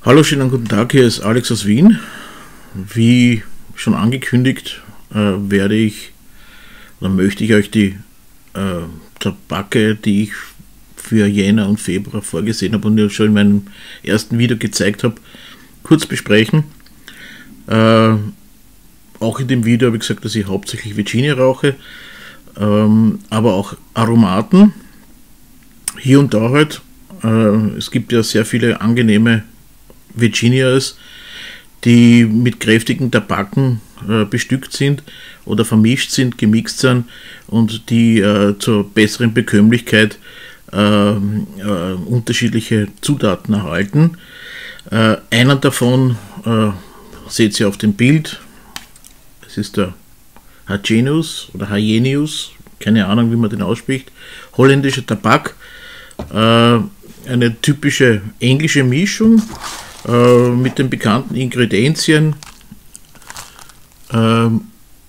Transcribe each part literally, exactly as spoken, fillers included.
Hallo, schönen guten Tag, hier ist Alex aus Wien. Wie schon angekündigt, äh, werde ich oder möchte ich euch die äh, Tabake, die ich für Jänner und Februar vorgesehen habe und ja schon in meinem ersten Video gezeigt habe, kurz besprechen. Äh, auch in dem Video habe ich gesagt, dass ich hauptsächlich Virginia rauche, ähm, aber auch Aromaten. Hier und da halt. Äh, es gibt ja sehr viele angenehme Virginias, die mit kräftigen Tabaken äh, bestückt sind oder vermischt sind, gemixt sind und die äh, zur besseren Bekömmlichkeit äh, äh, unterschiedliche Zutaten erhalten. Äh, einer davon äh, seht ihr auf dem Bild. Es ist der Hagenius oder Hagenius, keine Ahnung, wie man den ausspricht. Holländischer Tabak, äh, eine typische englische Mischung äh, mit den bekannten Ingredienzien. Ähm,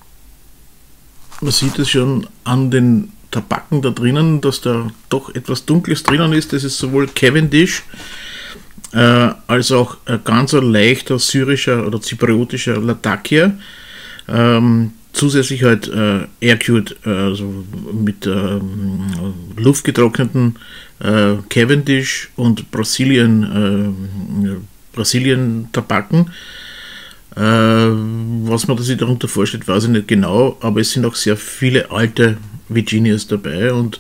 man sieht es schon an den Tabaken da drinnen, dass da doch etwas Dunkles drinnen ist. Das ist sowohl Cavendish äh, als auch ein ganz leichter syrischer oder zypriotischer Latakia. Ähm, zusätzlich halt äh, Air-Cured, äh, also mit äh, luftgetrockneten äh, Cavendish und Brasilien, äh, Brasilien Tabaken. Äh, was man sich darunter vorstellt, weiß ich nicht genau, aber es sind auch sehr viele alte Virginias dabei und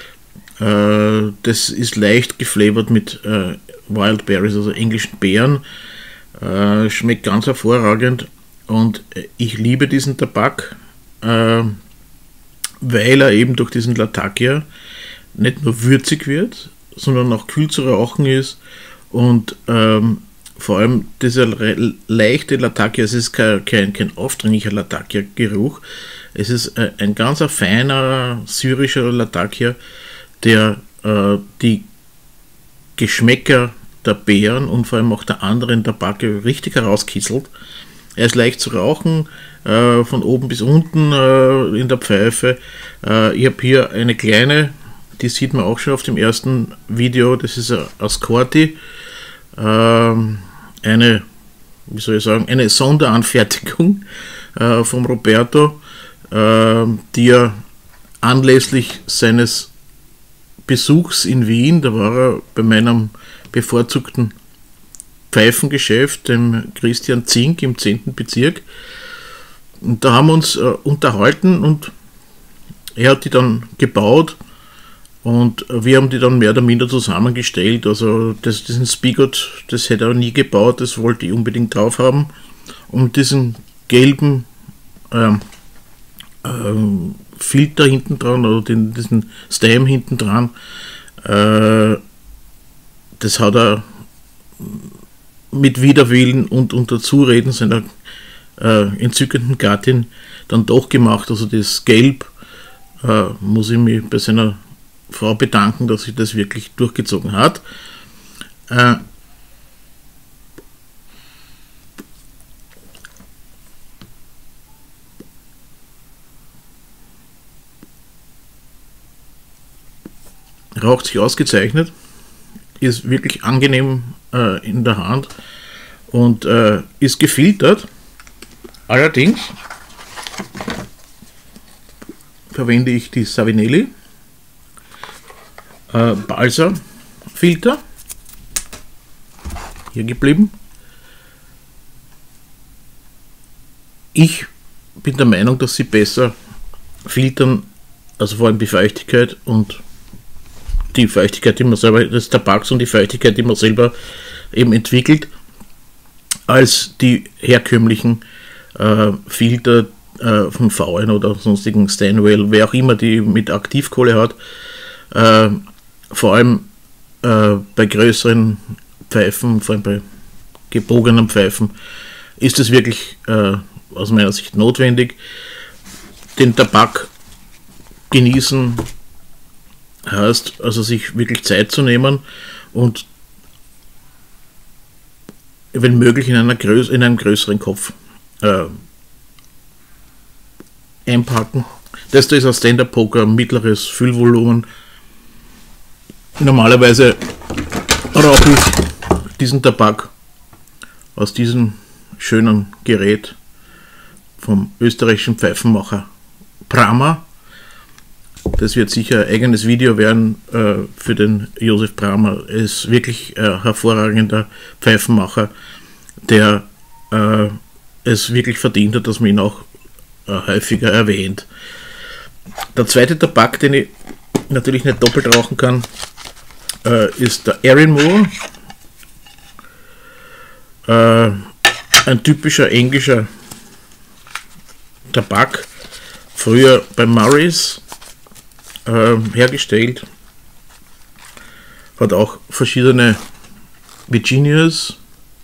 äh, das ist leicht geflavored mit äh, Wild Berries, also englischen Beeren. Äh, schmeckt ganz hervorragend. Und ich liebe diesen Tabak, äh, weil er eben durch diesen Latakia nicht nur würzig wird, sondern auch kühl zu rauchen ist und ähm, vor allem dieser leichte Latakia, es ist kein, kein, kein aufdringlicher Latakia-Geruch, es ist äh, ein ganz feiner syrischer Latakia, der äh, die Geschmäcker der Beeren und vor allem auch der anderen Tabake richtig herauskisselt. Er ist leicht zu rauchen, äh, von oben bis unten äh, in der Pfeife. Äh, ich habe hier eine kleine, die sieht man auch schon auf dem ersten Video, das ist eine Ascorti. Äh, eine, wie soll ich sagen, eine Sonderanfertigung äh, vom Roberto, äh, die er anlässlich seines Besuchs in Wien, da war er bei meinem bevorzugten Pfeifengeschäft, dem Christian Zink im zehnten Bezirk. Und da haben wir uns äh, unterhalten und er hat die dann gebaut und wir haben die dann mehr oder minder zusammengestellt. Also das, diesen Spigot, das hätte er nie gebaut, das wollte ich unbedingt drauf haben. Und diesen gelben äh, äh, Filter hinten dran, oder den, diesen Stem hinten dran, äh, das hat er mit Widerwillen und unter Zureden seiner äh, entzückenden Gattin dann doch gemacht. Also das Gelb, äh, muss ich mich bei seiner Frau bedanken, dass sie das wirklich durchgezogen hat. Äh, raucht sich ausgezeichnet, ist wirklich angenehm äh, in der Hand und äh, ist gefiltert. Allerdings verwende ich die Savinelli äh, Balsa Filter, hier geblieben. Ich bin der Meinung, dass sie besser filtern, also vor allem die Feuchtigkeit und die Feuchtigkeit, die man selber des Tabaks und die Feuchtigkeit, die man selber eben entwickelt, als die herkömmlichen äh, Filter äh, von V N oder sonstigen Stanwell, wer auch immer die mit Aktivkohle hat. Äh, vor allem äh, bei größeren Pfeifen, vor allem bei gebogenen Pfeifen, ist es wirklich äh, aus meiner Sicht notwendig. Den Tabak genießen heißt also, sich wirklich Zeit zu nehmen und wenn möglich in, einer Größ in einem größeren Kopf äh, einpacken. Das da ist ein Stand-Up-Poker, mittleres Füllvolumen. Normalerweise rauche ich diesen Tabak aus diesem schönen Gerät vom österreichischen Pfeifenmacher Brammer. Das wird sicher ein eigenes Video werden äh, für den Josef Brammer. Er ist wirklich ein hervorragender Pfeifenmacher, der äh, es wirklich verdient hat, dass man ihn auch äh, häufiger erwähnt. Der zweite Tabak, den ich natürlich nicht doppelt rauchen kann, äh, ist der Erinmore. Äh, ein typischer englischer Tabak, früher bei Murray's äh, hergestellt, hat auch verschiedene Virginias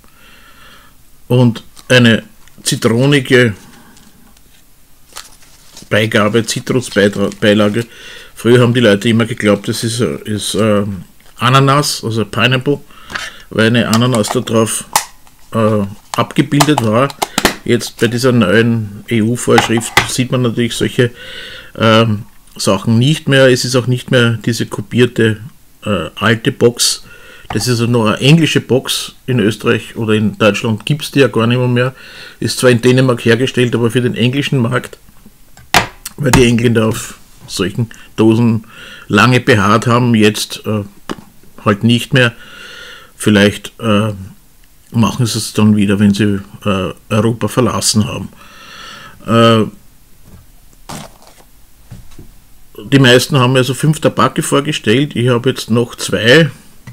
und eine zitronige Beigabe, Zitrusbeilage. Früher haben die Leute immer geglaubt, das ist, ist äh, Ananas, also Pineapple, weil eine Ananas da drauf äh, abgebildet war. Jetzt bei dieser neuen E U-Vorschrift sieht man natürlich solche äh, Sachen nicht mehr. Es ist auch nicht mehr diese kopierte äh, alte Box. Das ist also noch eine englische Box. In Österreich oder in Deutschland gibt es die ja gar nicht mehr, mehr. Ist zwar in Dänemark hergestellt, aber für den englischen Markt, weil die Engländer auf solchen Dosen lange beharrt haben, jetzt äh, halt nicht mehr. Vielleicht äh, machen sie es dann wieder, wenn sie äh, Europa verlassen haben. Äh, die meisten haben also fünf Tabake vorgestellt. Ich habe jetzt noch zwei.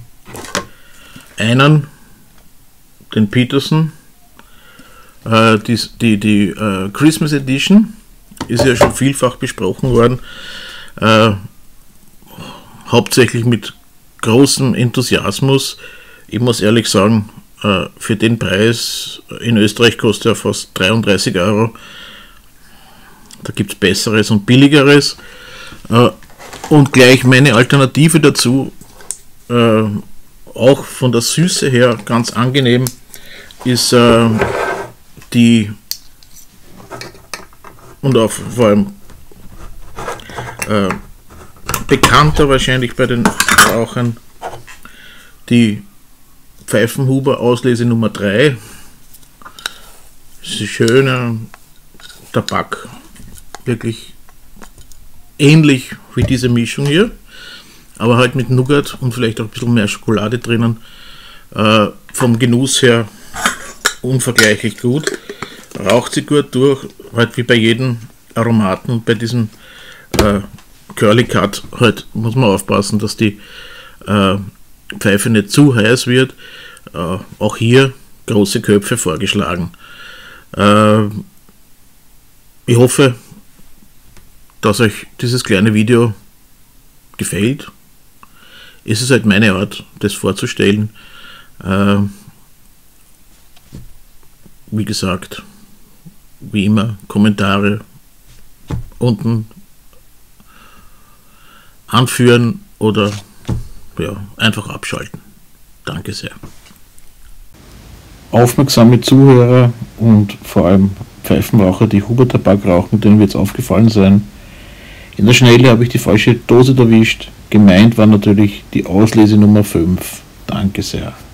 Einen, den Peterson, äh, die, die, die äh, Christmas Edition, ist ja schon vielfach besprochen worden, äh, hauptsächlich mit großem Enthusiasmus. Ich muss ehrlich sagen, äh, für den Preis, in Österreich kostet er fast dreiunddreißig Euro, da gibt es Besseres und Billigeres. Äh, und gleich meine Alternative dazu, äh, auch von der Süße her ganz angenehm, ist äh, die und auch vor allem äh, bekannter wahrscheinlich bei den Rauchern, die Pfeifenhuber Auslese Nummer drei. Das ist ein schöner Tabak, wirklich ähnlich wie diese Mischung hier, aber halt mit Nougat und vielleicht auch ein bisschen mehr Schokolade drinnen. Äh, vom Genuss her unvergleichlich gut. Raucht sie gut durch, halt wie bei jedem Aromaten, und bei diesem äh, Curly Cut halt muss man aufpassen, dass die äh, Pfeife nicht zu heiß wird. Äh, auch hier große Köpfe vorgeschlagen. Äh, ich hoffe, dass euch dieses kleine Video gefällt. Es ist halt meine Art, das vorzustellen. Äh, wie gesagt, wie immer, Kommentare unten anführen oder ja, einfach abschalten. Danke sehr. Aufmerksame Zuhörer und vor allem Pfeifenraucher, die Huber-Tabak rauchen, denen wird es aufgefallen sein. In der Schnelle habe ich die falsche Dose erwischt. Gemeint war natürlich die Auslese Nummer fünf. Danke sehr.